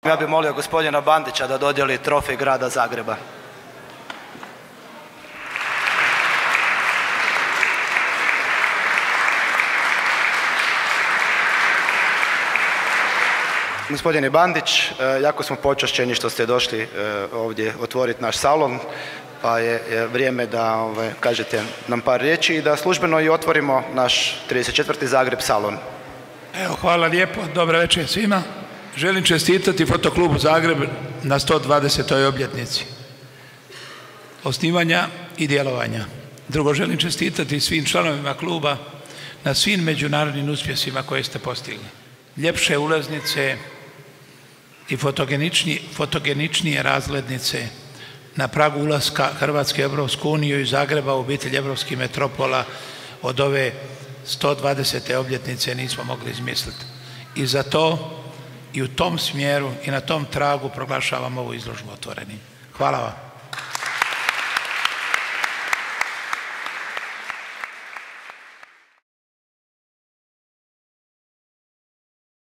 Ja bih molio gospodina Bandića da dodijeli trofej grada Zagreba. Gospodine Bandić, jako smo počašćeni što ste došli ovdje otvoriti naš salon, pa je vrijeme da kažete nam par riječi i da službeno i otvorimo naš 34. Zagreb salon. Evo, hvala lijepo, dobra večer svima. Želim čestitati Fotoklubu Zagreb na 120. obljetnici osnivanja i djelovanja. Drugo, želim čestitati svim članovima kluba na svim međunarodnim uspjesima koje ste postigli. Ljepše ulaznice i fotogeničnije razglednice na pragu ulaska Hrvatske u Europsku uniju i Zagreba u obitelj europskih metropola od ove 120. obljetnice nismo mogli izmisliti. I zato i u tom smjeru i na tom tragu proglašavam ovu izložbu otvorenim. Hvala vam.